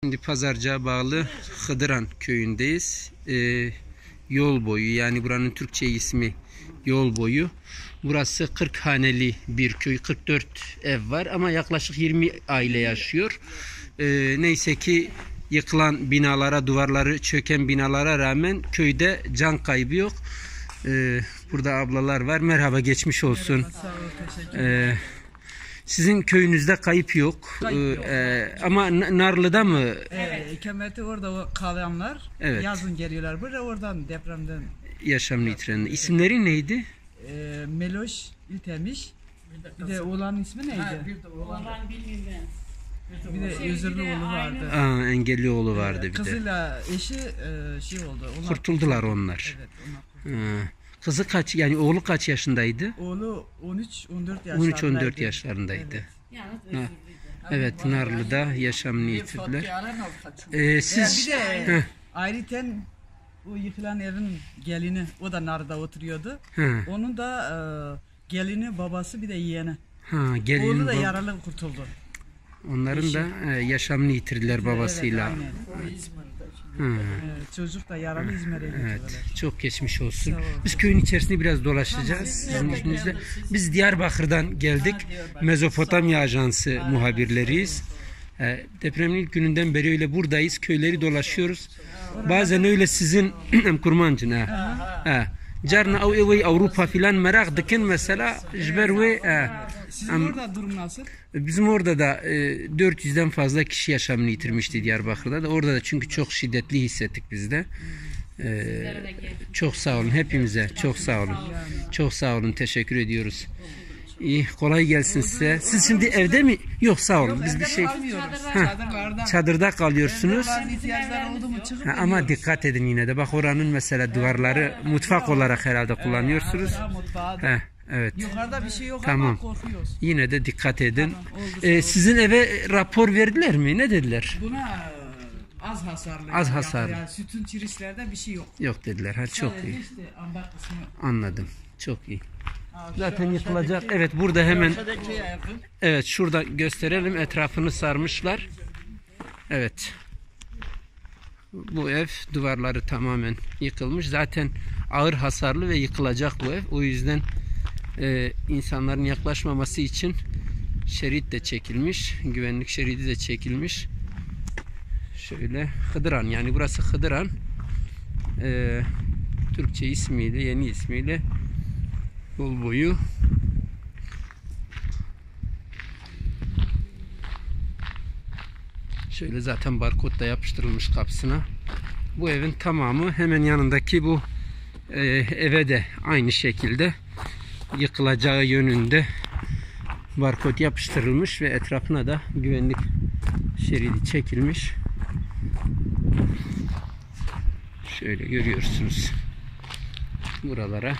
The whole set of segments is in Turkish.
Şimdi Pazarcık'a bağlı Hıdıran köyündeyiz. Yol boyu, yani buranın Türkçe ismi yol boyu. Burası 40 haneli bir köy. 44 ev var ama yaklaşık 20 aile yaşıyor. Neyse ki yıkılan binalara, duvarları çöken binalara rağmen köyde can kaybı yok. Burada ablalar var. Merhaba, geçmiş olsun. Merhaba, sağ ol, teşekkür ederim. Sizin köyünüzde kayıp yok. Ama Narlı'da mı? İkameti orada kalanlar yazın geliyorlar. Burada oradan depremden Yaşamını yitirenler. İsimleri neydi? Meloş İltemiş. Bir de oğlanın ismi neydi? Oğlan bilmiyorum ben. Bir de Özürlü oğlu vardı. Engelli oğlu vardı bir de. Kızıyla eşi oldu. Kurtuldular onlar. Evet, onlar. Kızı kaç, yani oğlu kaç yaşındaydı? Oğlu 13-14 yaşlarındaydı. 13-14 yaşlarındaydı. Yalnız Evet, Narlı'da yaşamını yitirdiler. Siz Bir de ayrıten o yıkılan evin gelini, o da Narlı'da oturuyordu. Onun da gelini, babası, bir de yeğeni. Oğlu da yaralı kurtuldu. Onların da yaşamını yitirdiler babasıyla. Çocuk da yaralı İzmir'e götürdüler. Çok geçmiş olsun. Biz köyün içerisinde biraz dolaşacağız sizin izninizle. Biz Diyarbakır'dan geldik. Mezopotamya Ajansı muhabirleriyiz. Depremin ilk gününden beri öyle buradayız. Köyleri dolaşıyoruz. Bazen öyle sizin kurmancın Carna Avrupa filan merak dikin mesela jberwe. Sizin orada durum nasıl? Bizim orada da 400'den fazla kişi yaşamını yitirmişti Diyarbakır'da da. Orada da çünkü çok şiddetli hissettik biz de. Çok sağ olun hepimize. Çok sağ olun. Çok sağ olun. Teşekkür ediyoruz. İyi, kolay gelsin size. Siz şimdi evde mi? Yok, sağ olun. Biz bir şey çadırda kalıyorsunuz. Ama dikkat edin yine de. Bak, oranın mesela duvarları mutfak olarak herhalde kullanıyorsunuz. Evet. Yukarıda bir şey yok tamam. Ama korkuyoruz. Yine de dikkat edin. Sizin eve rapor verdiler mi? Ne dediler? Buna az hasarlı. Az hasarlı. Yani sütun çirislerde bir şey yok. Yok dediler. Çok iyi. İşte ambar kısmı. Anladım. Çok iyi. Zaten yıkılacak. Evet, burada hemen. Evet, şurada gösterelim. Etrafını sarmışlar. Evet. Bu ev duvarları tamamen yıkılmış. Zaten ağır hasarlı ve yıkılacak bu ev. O yüzden insanların yaklaşmaması için şerit de çekilmiş. Güvenlik şeridi de çekilmiş. Şöyle Hıdıran, yani burası Hıdıran. Türkçe ismiyle, yeni ismiyle yol boyu. Şöyle zaten barkod da yapıştırılmış kapısına. Bu evin tamamı, hemen yanındaki bu eve de aynı şekilde yıkılacağı yönünde barkod yapıştırılmış ve etrafına da güvenlik şeridi çekilmiş. Şöyle görüyorsunuz. Buralara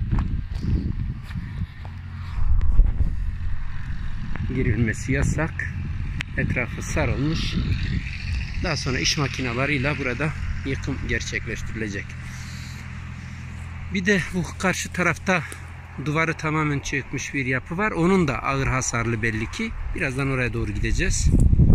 girilmesi yasak. Etrafı sarılmış. Daha sonra iş makinalarıyla burada yıkım gerçekleştirilecek. Bir de bu karşı tarafta duvarı tamamen çökmüş bir yapı var. Onun da ağır hasarlı belli ki. Birazdan oraya doğru gideceğiz.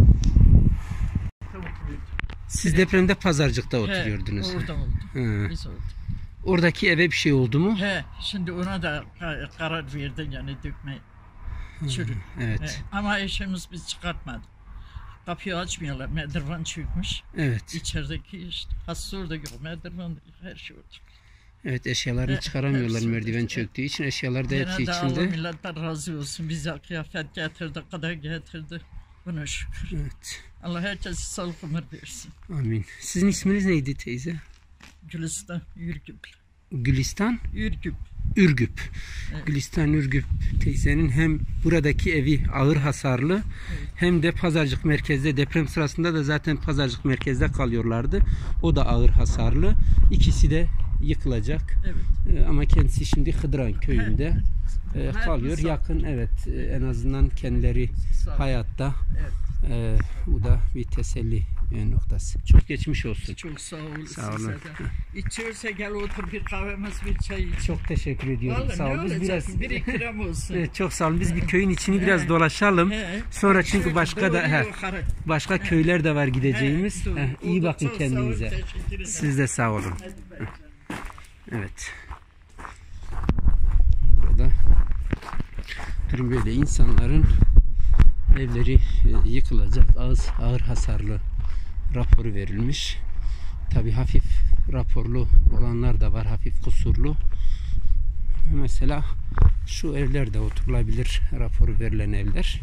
Siz depremde Pazarcık'ta oturuyordunuz. Orada oldu. Biz olduk. Oradaki eve bir şey oldu mu? Şimdi ona da karar verdin, yani dökme çürük. Evet. Ama eşimiz biz çıkartmadı. Kapıyı açmıyorlar. Merdiven çökmüş. Evet. İçerideki işte hasta orada yok. Merdiven her şey orada. Evet, eşyalarını çıkaramıyorlar merdiven çöktüğü için. Eşyalar da hepsi içinde. Allah milletten razı olsun. Bize kıyafet getirdi, kadar getirdi. Buna şükür. Evet. Allah herkese sağlık ömür versin. Amin. Sizin isminiz neydi teyze? Gülistan Ürgüp. Gülistan? Ürgüp. Ürgüp. Evet. Gülistan Ürgüp teyzenin hem buradaki evi ağır hasarlı, hem de Pazarcık merkezde, deprem sırasında da zaten Pazarcık merkezde kalıyorlardı. O da ağır hasarlı. İkisi de yıkılacak. Evet. Ama kendisi şimdi Hıdıran köyünde kalıyor. Yakın, evet, en azından kendileri hayatta. Evet. Bu da bir teselli noktası. Çok geçmiş olsun. Çok sağ olun. Sağ olun. Size de. İçiyorsa gel otur bir kahvemiz bir çay iç. Çok teşekkür ediyorum. Vallahi Sağ ne olun. Biz olacak? biraz Bir ikram olsun. Evet, çok sağ olun. Biz bir köyün içini biraz dolaşalım. He. Sonra çünkü Şöyle başka da doğru yukarı. başka köyler de var gideceğimiz. He, doğru. İyi Oldu, bakın çok sağ olun, kendinize. teşekkür ederim. Siz de sağ olun. Hadi bakalım. Evet. Burada durum böyle, insanların evleri yıkılacak, ağır hasarlı raporu verilmiş. Tabi hafif raporlu olanlar da var, hafif kusurlu. Mesela şu evler de oturulabilir raporu verilen evler.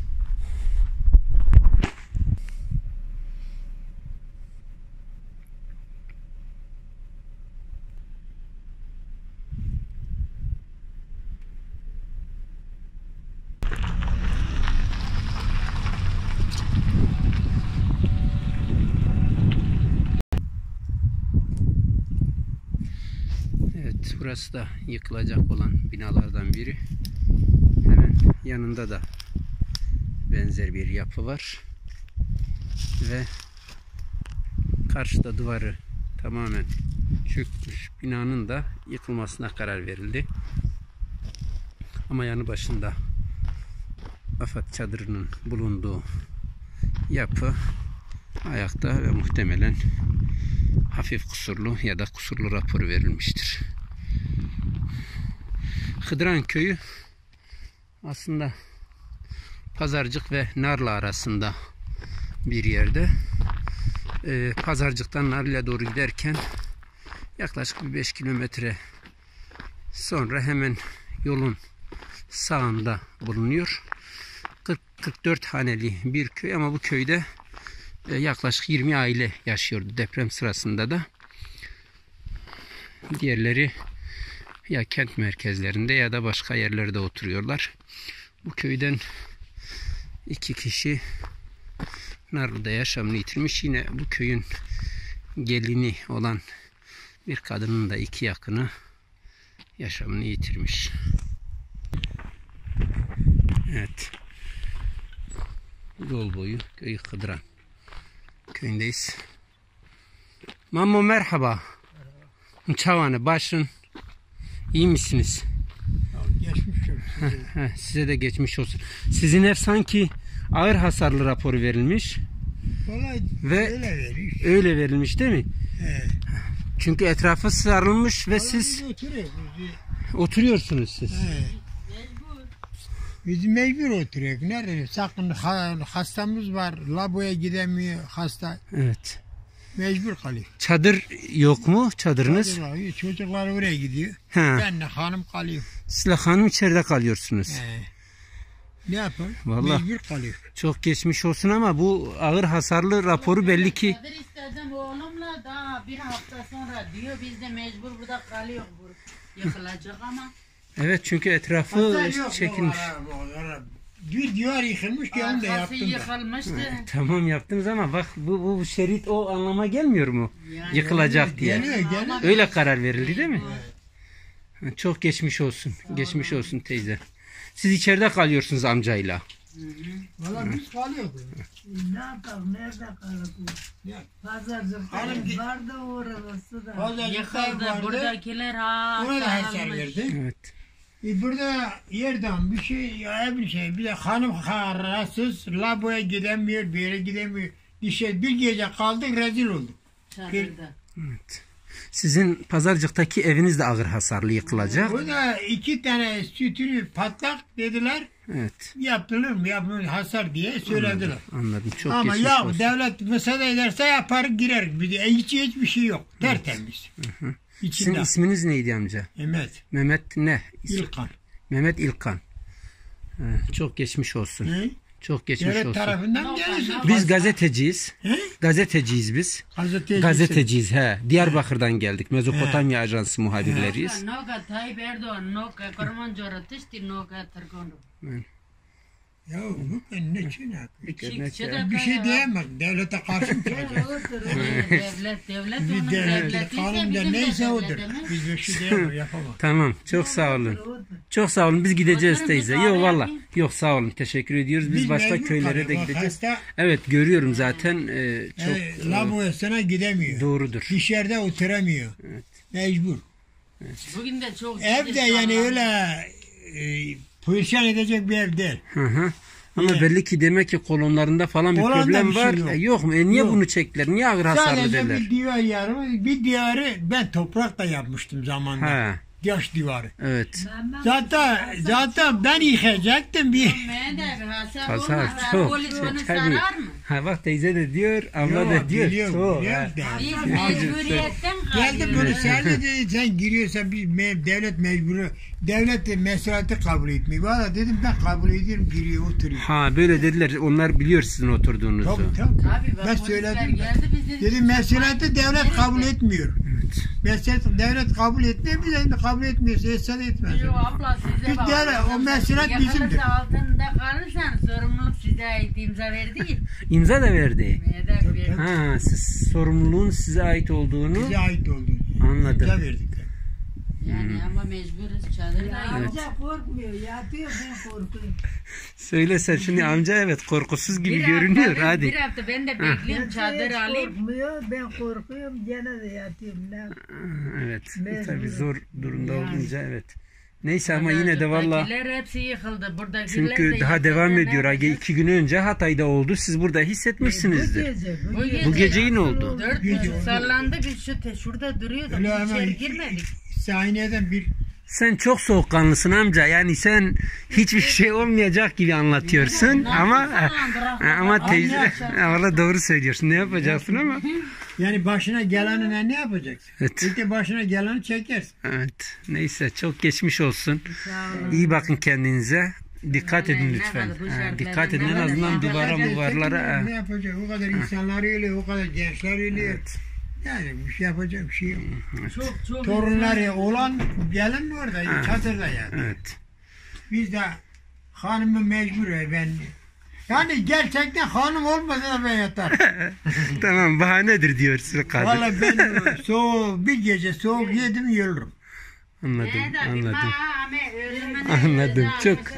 Evet, burası da yıkılacak olan binalardan biri. Hemen yanında da benzer bir yapı var. Ve karşıda duvarı tamamen çökmüş binanın da yıkılmasına karar verildi. Ama yanı başında AFAD çadırının bulunduğu yapı ayakta ve muhtemelen hafif kusurlu ya da kusurlu raporu verilmiştir. Hıdran köyü aslında Pazarcık ve Narlı arasında bir yerde. Pazarcık'tan Narlı'ya doğru giderken yaklaşık bir 5 kilometre sonra hemen yolun sağında bulunuyor. 40-44 haneli bir köy ama bu köyde yaklaşık 20 aile yaşıyordu deprem sırasında da. Diğerleri ya kent merkezlerinde ya da başka yerlerde oturuyorlar. Bu köyden 2 kişi Narlı'da yaşamını yitirmiş. Yine bu köyün gelini olan bir kadının da 2 yakını yaşamını yitirmiş. Evet. Yol boyu köyü Hıdran köyündeyiz. Mammo merhaba. Çavane başın. İyi misiniz? Geçmiş olsun. Size de geçmiş olsun. Sizin ev sanki ağır hasarlı raporu verilmiş. Vallahi Ve öyle veriyor. öyle verilmiş değil mi? He. Çünkü etrafı sarılmış ve Vallahi siz biz oturuyoruz. oturuyorsunuz siz. He. Biz mecbur oturuyoruz. Nerede? Sakın hastamız var. Laboya gidemiyor hasta. Evet. Mecbur kalıyor. Çadır yok mu? Çadırınız? Çocuklar oraya gidiyor. Ha. Ben de hanım kalıyor. Sizle hanım içeride kalıyorsunuz. He. Ne yapalım? Vallahi. Mecbur kalıyor. Çok geçmiş olsun ama bu ağır hasarlı raporu belli ki. Çadır istedim oğlumla daha bir hafta sonra diyor biz de mecbur burada kalıyoruz. Yıkılacak ama. Evet, çünkü etrafı Hatta yok, çekilmiş. Bir divar yıkılmış ki onu da Arkası yaptım da. yıkılmıştı. Tamam yaptınız ama bak bu şerit o anlama gelmiyor mu? Yani Yıkılacak diye. Geliyor. Öyle karar verildi değil mi? Çok geçmiş olsun. Geçmiş olsun teyze. Siz içeride kalıyorsunuz amcayla. Valla biz kalıyoruz. Ne yapalım? Nerede kalır bu? Ya. Pazarcıkta Hanım var da orası da. Pazarcıklar Yıkıldı. vardı. Buradakiler Ona da hasar almış. verdi. Evet. Burada yerden bir şey, ya bir şey. Bir de hanım rahatsız, laboya gidemiyor, bir yere gidemiyor. Bir gece kaldık, rezil olduk. Çadırda. Sizin Pazarcık'taki eviniz de ağır hasarlı yıkılacak. O da 2 tane sütünü patlak dediler. Evet. Yapılır mı yapılır hasar diye söylediler. Anladım. Çok Ama geçmiş ya olsun. devlet müsaade ederse yapar girer. Bir de hiçbir şey yok. Tertemiz. Sizin İçinde. isminiz neydi amca? Evet. Mehmet ne? İlkan. Mehmet İlkan. Çok geçmiş olsun. He? Çok geçmiş Devlet olsun. tarafından gelirsin. Biz gazeteciyiz. He? Gazeteciyiz biz. Gazeteci. Gazeteciyiz he. Diyarbakır'dan geldik. Mezopotamya Ajansı muhabirleriyiz. Noga Tayyip Erdoğan, noga Korman Coratıştı, noga Tırgonu. Ya bu ben ne için yapıyorum? Bir Bir şey diyemem. Devlete karşı mı çıkacak? Devlet Bir onun devlet devletiyse kanun da bizim de neyse odur. devletimiz. Biz bir şey diyemem, yapamam. Tamam. Çok sağ olun. Çok sağ olun. Biz gideceğiz Oturun, teyze. bir Yok kahve valla. yapayım. Yok sağ olun. Teşekkür ediyoruz. Biz başka mecbur köylere de kalıyoruz. gideceğiz. Hasta, Evet görüyorum zaten. Çok Labuesine gidemiyor. doğrudur. Dışarıda oturamıyor. Mecbur. Bugün de çok Evde yani öyle pozisyon edecek bir ev değil. Hı hı. Ama Evet. belli ki demek ki kolonlarında falan bir Kolonda problem bir şey var. yok. Yok mu? Niye Yok. bunu çektiler? Niye ağır hasarlı Sadece derler? bir divar yarımı, bir divarı ben toprakla yapmıştım zamanında. Ha, Yaş divarı. evet. Zaten ben yıkacaktım bir. Hasar çok. Tabii. Ha bak teyze de diyor, abla da diyor. Çok. Ha. Biz mecburiyetten Geldi kalıyoruz. böyle sadece sen giriyorsan bir devlet mecburu. Devlet de mesuliyeti kabul etmiyor. Valla dedim ben kabul ediyorum, giriyor oturuyor. Ha böyle dediler. Onlar biliyor sizin oturduğunuzu. Tabii. Abi Ben bak polisler söyledim. geldi biz dedik. Dedim mesuliyeti devlet kabul etmiyor. Mesuliyeti devlet kabul etmiyor, biz de kabul etmiyorsa etse de etmez. Yo abla size Biz bak. devlet, o mesuliyet bizimdir. Yakalasa altında kalırsan sorumluluk size ait, imza verdi. İmza da verdi. Verdi. Ha, siz sorumluluğun size ait olduğunu Bize ait oldu. anladım. Bize verdik. Yani ama mecburuz, çadırda yok. Amca korkmuyor. Yatıyor ben korkuyorum. Söylesen şimdi amca evet korkusuz gibi Bir görünüyor. hafta, Hadi. Bir hafta ben de bekliyorum çadır alayım. Korkmuyor. Ben korkuyorum. Gene de yatıyorum. Ne? Evet. Mecbur. Tabii zor durumda olunca evet. Neyse ama yine de valla Buradakiler hepsi yıkıldı. Buradakiler çünkü de daha yıkıldı. devam Ne ediyor. Age yapacağız? 2 gün önce Hatay'da oldu. Siz burada hissetmişsinizdir. Bu gece gece yine oldu. 4 buçuk sallandı. Biz şurada duruyorduk. Öyle hemen İçeri girmedik. sahneden bir Sen çok soğukkanlısın amca. Yani sen hiçbir şey olmayacak gibi anlatıyorsun ama teyze valla doğru söylüyorsun. Ne yapacaksın ama? yani başına geleni ne yapacaksın? Evet. Peki başına geleni çekersin. Evet. Neyse çok geçmiş olsun. İyi bakın kendinize. Dikkat edin lütfen. Dikkat edin en azından duvarlara. Ne yapacak? O kadar insanlar ölüyor, o kadar gençler ölüyor. Yani bir şey yapacak bir şey yok. Çok Torunları olan gelin orada, çadırda yani. Evet. Biz de hanımı mecbur ben. Yani gerçekten hanım olmasa da ben yatarım. Tamam bahanedir diyorsun kadın. Vallahi ben soğuk, bir gece soğuk yedim yiyorum. Anladım. Anladım.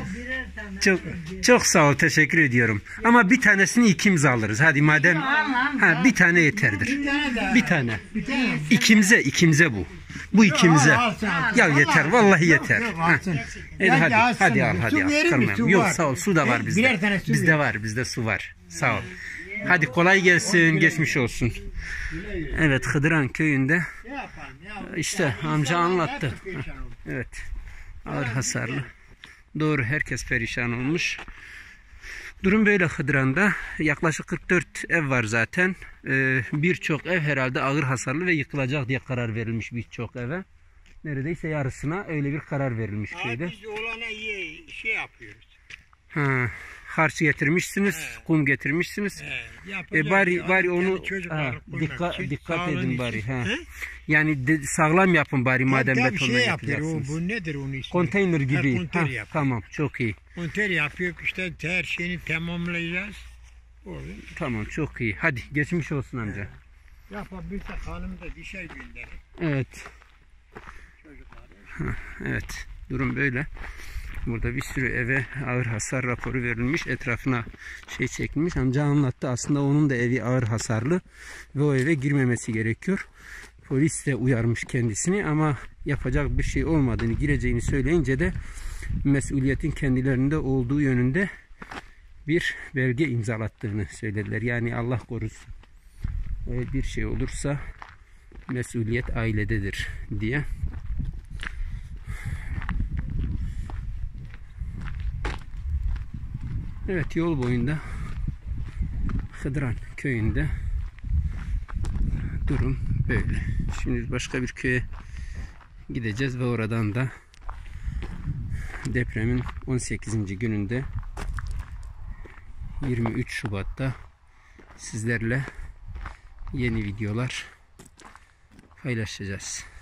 Çok sağ ol. Teşekkür ediyorum. Ama bir tanesini ikimiz alırız. Hadi madem. Ha, bir tane yeterdir. Bir tane. İkimize bu. Bu ikimize. Ya yeter. Vallahi yeter. Ha. Hadi al. Kırmayalım. Yok sağ ol. Su da var bizde. Bizde su var. Sağ ol. Hadi kolay gelsin. Geçmiş olsun. Evet Hıdıran köyünde işte amca anlattı. Evet. Ağır hasarlı. Doğru herkes perişan olmuş. Durum böyle Hıdıran'da. Yaklaşık 44 ev var zaten. Birçok ev herhalde ağır hasarlı ve yıkılacak diye karar verilmiş birçok eve. Neredeyse yarısına öyle bir karar verilmiş köyde. Biz olana şey yapıyoruz. Ha, harç getirmişsiniz, kum getirmişsiniz. Bari onu dikkat edin bari. Ha. Yani sağlam yapın bari madem betonla yapacaksınız. Bu nedir onun ismi? Konteyner gibi. Konteyner Tamam çok iyi. Konteyner yapıyor işte her şeyini tamamlayacağız. Tamam çok iyi. Hadi geçmiş olsun amca. Yapabilirsek hanım da dışarı gönderir. Evet. Evet. Durum böyle. Burada bir sürü eve ağır hasar raporu verilmiş. Etrafına çekilmiş. Amca anlattı. Aslında onun da evi ağır hasarlı. Ve o eve girmemesi gerekiyor. Polis de uyarmış kendisini ama yapacak bir şey olmadığını, gireceğini söyleyince de mesuliyetin kendilerinde olduğu yönünde bir belge imzalattığını söylediler. Yani Allah korusun. Bir şey olursa mesuliyet ailededir diye. Evet yol boyunda Hıdıran köyünde durum böyle. Şimdi başka bir köye gideceğiz ve oradan da depremin 18. gününde 23 Şubat'ta sizlerle yeni videolar paylaşacağız.